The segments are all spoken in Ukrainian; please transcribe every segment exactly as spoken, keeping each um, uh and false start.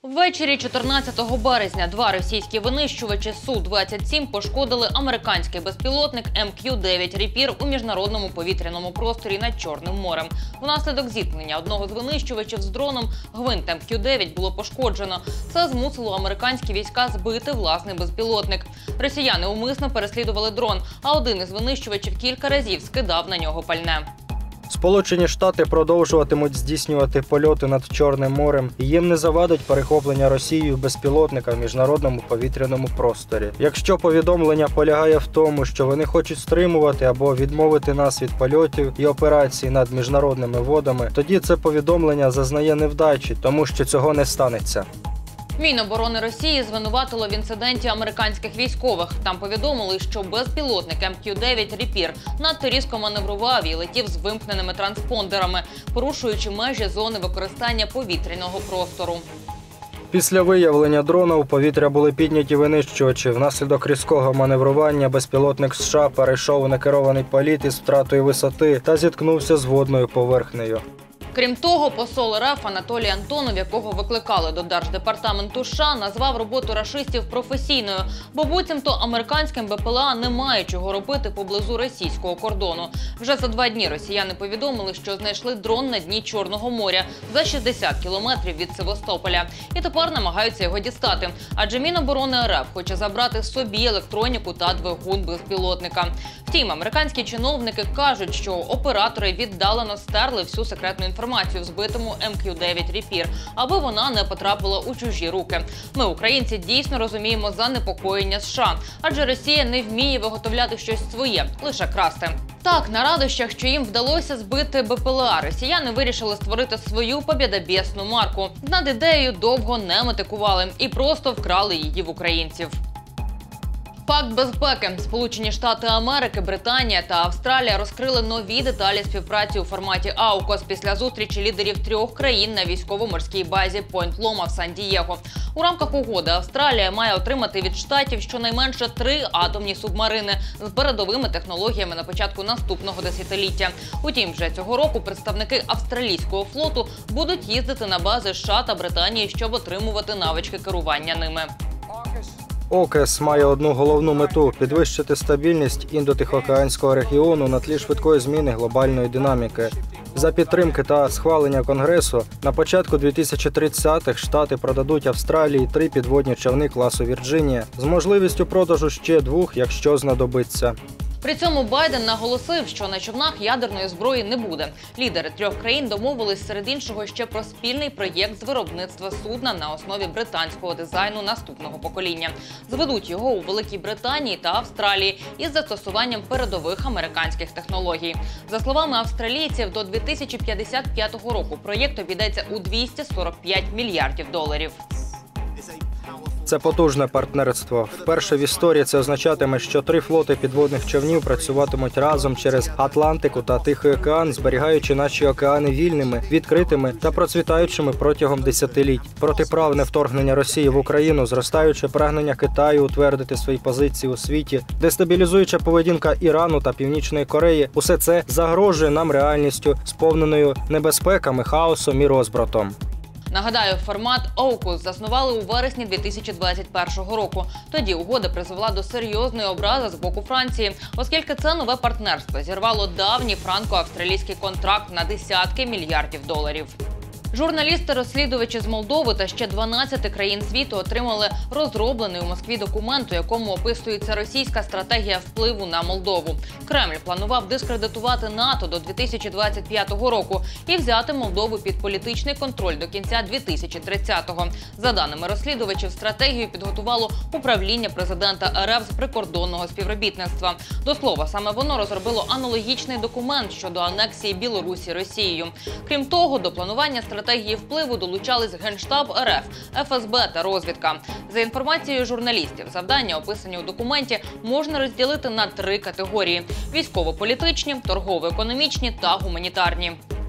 Ввечері чотирнадцятого березня два російські винищувачі Су двадцять сім пошкодили американський безпілотник Ем Кью дев'ять «Ріпір» у міжнародному повітряному просторі над Чорним морем. Внаслідок зіткнення одного з винищувачів з дроном гвинт Ем Кью дев'ять було пошкоджено. Це змусило американські війська збити власний безпілотник. Росіяни умисно переслідували дрон, а один із винищувачів кілька разів скидав на нього пальне. Сполучені Штати продовжуватимуть здійснювати польоти над Чорним морем, і їм не завадить перехоплення Росією безпілотника в міжнародному повітряному просторі. Якщо повідомлення полягає в тому, що вони хочуть стримувати або відмовити нас від польотів і операцій над міжнародними водами, тоді це повідомлення зазнає невдачі, тому що цього не станеться. Міноборони Росії звинуватило в інциденті американських військових. Там повідомили, що безпілотник Ем Кью дев'ять «Ріпір» надто різко маневрував і летів з вимкненими транспондерами, порушуючи межі зони використання повітряного простору. Після виявлення дрона у повітря були підняті винищувачі. Внаслідок різкого маневрування безпілотник США перейшов у некерований політ із втратою висоти та зіткнувся з водною поверхнею. Крім того, посол Ер Еф Анатолій Антонов, якого викликали до Держдепартаменту США, назвав роботу рашистів професійною, бо буцімто американським Бе Пе Ел А немає чого робити поблизу російського кордону. Вже за два дні росіяни повідомили, що знайшли дрон на дні Чорного моря за шістдесят кілометрів від Севастополя. І тепер намагаються його дістати. Адже Міноборони Ер Еф хоче забрати собі електроніку та двигун безпілотника. Втім, американські чиновники кажуть, що оператори віддалено стерли всю секретну інформацію в збитому Ем Кью дев'ять «Ріпір», аби вона не потрапила у чужі руки. Ми, українці, дійсно розуміємо занепокоєння США, адже Росія не вміє виготовляти щось своє, лише красти. Так, на радощах, що їм вдалося збити Бе Пе Ел А, росіяни вирішили створити свою побєдобєсну марку. Над ідеєю довго не метикували і просто вкрали її в українців. Пакт безпеки. Сполучені Штати Америки, Британія та Австралія розкрили нові деталі співпраці у форматі аукос після зустрічі лідерів трьох країн на військово-морській базі Пойнт-Лома в Сан-Дієго. У рамках угоди Австралія має отримати від Штатів щонайменше три атомні субмарини з передовими технологіями на початку наступного десятиліття. Утім, вже цього року представники австралійського флоту будуть їздити на бази США та Британії, щоб отримувати навички керування ними. ОКЕС має одну головну мету – підвищити стабільність індотихоокеанського регіону на тлі швидкої зміни глобальної динаміки. За підтримки та схвалення Конгресу на початку дві тисячі тридцятих Штати продадуть Австралії три підводні човни класу «Вірджинія» з можливістю продажу ще двох, якщо знадобиться. При цьому Байден наголосив, що на човнах ядерної зброї не буде. Лідери трьох країн домовились серед іншого ще про спільний проєкт з виробництва судна на основі британського дизайну наступного покоління. Зведуть його у Великій Британії та Австралії із застосуванням передових американських технологій. За словами австралійців, до дві тисячі п'ятдесят п'ятого року проєкт обійдеться у двісті сорок п'ять мільярдів доларів. Це потужне партнерство. Вперше в історії це означатиме, що три флоти підводних човнів працюватимуть разом через Атлантику та Тихий океан, зберігаючи наші океани вільними, відкритими та процвітаючими протягом десятиліть. Протиправне вторгнення Росії в Україну, зростаюче прагнення Китаю утвердити свої позиції у світі, дестабілізуюча поведінка Ірану та Північної Кореї – усе це загрожує нам реальністю, сповненою небезпеками, хаосом і розбратом. Нагадаю, формат аукос заснували у вересні дві тисячі двадцять першого року. Тоді угода призвела до серйозної образи з боку Франції, оскільки це нове партнерство зірвало давній франко-австралійський контракт на десятки мільярдів доларів. Журналісти-розслідувачі з Молдови та ще дванадцяти країн світу отримали розроблений у Москві документ, у якому описується російська стратегія впливу на Молдову. Кремль планував дискредитувати НАТО до дві тисячі двадцять п'ятого року і взяти Молдову під політичний контроль до кінця дві тисячі тридцятого. За даними розслідувачів, стратегію підготувало управління президента Ер Еф з прикордонного співробітництва. До слова, саме воно розробило аналогічний документ щодо анексії Білорусі Росією. Крім того, до планування стратегії стратегії впливу долучались Генштаб Ер Еф, Еф Ес Бе та розвідка. За інформацією журналістів, завдання, описані у документі, можна розділити на три категорії – військово-політичні, торгово-економічні та гуманітарні.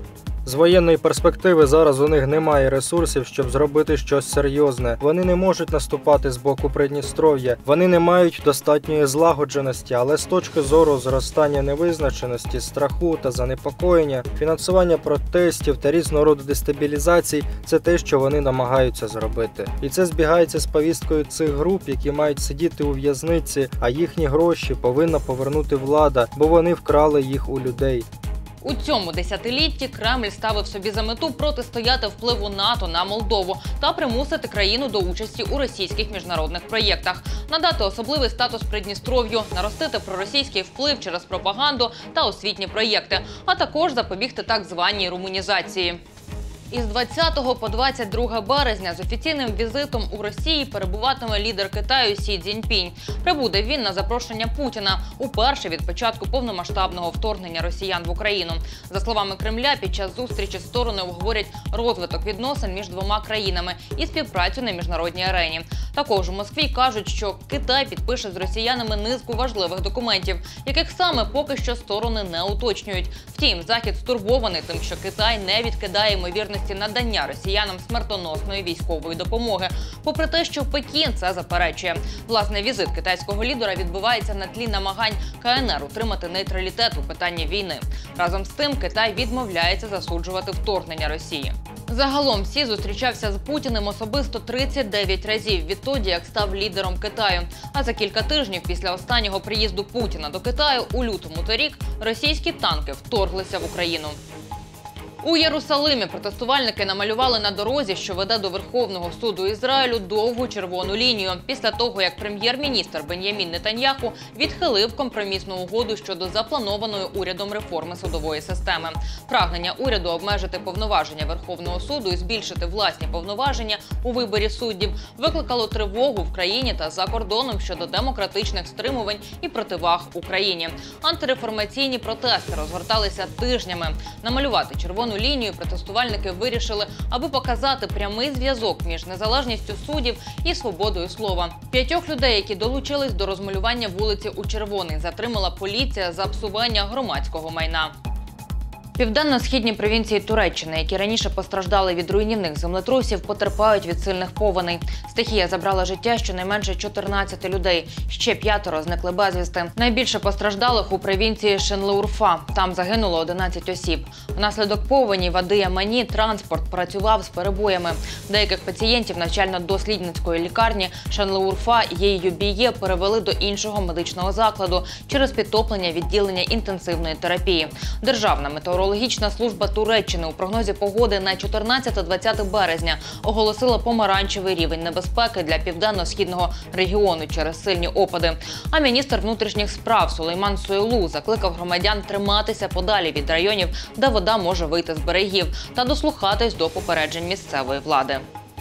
З воєнної перспективи зараз у них немає ресурсів, щоб зробити щось серйозне. Вони не можуть наступати з боку Придністров'я. Вони не мають достатньої злагодженості, але з точки зору зростання невизначеності, страху та занепокоєння, фінансування протестів та різного роду дестабілізацій – це те, що вони намагаються зробити. І це збігається з повісткою цих груп, які мають сидіти у в'язниці, а їхні гроші повинна повернути влада, бо вони вкрали їх у людей. У цьому десятилітті Кремль ставив собі за мету протистояти впливу НАТО на Молдову та примусити країну до участі у російських міжнародних проєктах, надати особливий статус Придністров'ю, наростити проросійський вплив через пропаганду та освітні проєкти, а також запобігти так званій румунізації. Із двадцятого по двадцять друге березня з офіційним візитом у Росії перебуватиме лідер Китаю Сі Цзіньпінь. Прибуде він на запрошення Путіна, уперше від початку повномасштабного вторгнення росіян в Україну. За словами Кремля, під час зустрічі сторони обговорять розвиток відносин між двома країнами і співпрацю на міжнародній арені. Також у Москві кажуть, що Китай підпише з росіянами низку важливих документів, яких саме поки що сторони не уточнюють. Втім, Захід стурбований тим, що Китай не відкидає ймовірності надання росіянам смертоносної військової допомоги, попри те, що Пекін це заперечує. Власне, візит китайського лідера відбувається на тлі намагань Ка Ен Ер утримати нейтралітет у питанні війни. Разом з тим, Китай відмовляється засуджувати вторгнення Росії. Загалом Сі зустрічався з Путіним особисто тридцять дев'ять разів відтоді, як став лідером Китаю. А за кілька тижнів після останнього приїзду Путіна до Китаю у лютому торік російські танки вторглися в Україну. У Єрусалимі протестувальники намалювали на дорозі, що веде до Верховного суду Ізраїлю, довгу червону лінію, після того, як прем'єр-міністр Бен'ямін Нетаньяху відхилив компромісну угоду щодо запланованої урядом реформи судової системи. Прагнення уряду обмежити повноваження Верховного суду і збільшити власні повноваження у виборі суддів викликало тривогу в країні та за кордоном щодо демократичних стримувань і противаг Україні. Антиреформаційні протести розгорталися тижнями. Намалювати червону лінію протестувальники вирішили, аби показати прямий зв'язок між незалежністю суддів і свободою слова. П'ятьох людей, які долучились до розмалювання вулиці у червоний, затримала поліція за псування громадського майна. Південно-східні провінції Туреччини, які раніше постраждали від руйнівних землетрусів, потерпають від сильних повеней. Стихія забрала життя щонайменше чотирнадцяти людей. Ще п'ятеро зникли безвісти. Найбільше постраждалих у провінції Шенлеурфа. Там загинуло одинадцять осіб. Внаслідок повені в Ади-Ямані транспорт працював з перебоями. Деяких пацієнтів навчально-дослідницької лікарні Шенлеурфа ЄЮБІЄ перевели до іншого медичного закладу через підтоплення відділення інтенсивної терапії. Державна метеорологічна Метеорологічна служба Туреччини у прогнозі погоди на чотирнадцяте-двадцяте березня оголосила помаранчевий рівень небезпеки для південно-східного регіону через сильні опади. А міністр внутрішніх справ Сулейман Сойлу закликав громадян триматися подалі від районів, де вода може вийти з берегів, та дослухатись до попереджень місцевої влади.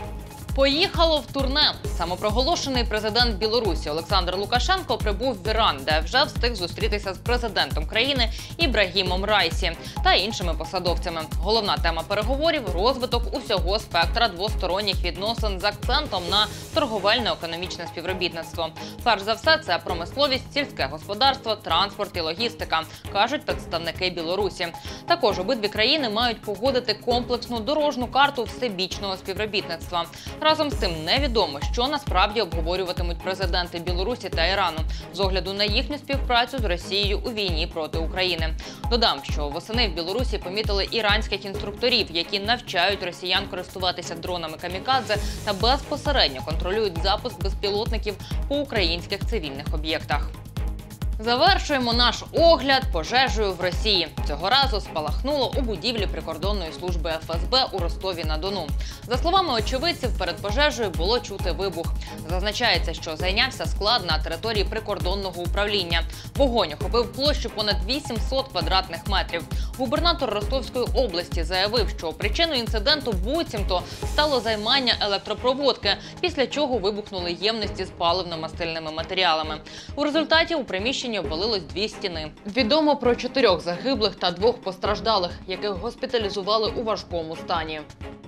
Поїхало в турне. Самопроголошений президент Білорусі Олександр Лукашенко прибув в Іран, де вже встиг зустрітися з президентом країни Ібрагімом Райсі та іншими посадовцями. Головна тема переговорів – розвиток усього спектра двосторонніх відносин з акцентом на торговельно-економічне співробітництво. Перш за все, це промисловість, сільське господарство, транспорт і логістика, кажуть представники Білорусі. Також обидві країни мають погодити комплексну дорожню карту всебічного співробітництва. Разом з тим невідомо, що насправді обговорюватимуть президенти Білорусі та Ірану з огляду на їхню співпрацю з Росією у війні проти України. Додам, що восени в Білорусі помітили іранських інструкторів, які навчають росіян користуватися дронами камікадзе та безпосередньо контролюють запуск безпілотників по українських цивільних об'єктах. Завершуємо наш огляд пожежею в Росії. Цього разу спалахнуло у будівлі прикордонної служби Еф Ес Бе у Ростові-на-Дону. За словами очевидців, перед пожежею було чути вибух. Зазначається, що зайнявся склад на території прикордонного управління. Вогонь охопив площу понад вісімсот квадратних метрів. Губернатор Ростовської області заявив, що причиною інциденту буцімто стало займання електропроводки, після чого вибухнули ємності з паливно-мастильними матеріалами. У результаті у приміщенні обвалилось дві стіни. Відомо про чотирьох загиблих та двох постраждалих, яких госпіталізували у важкому стані.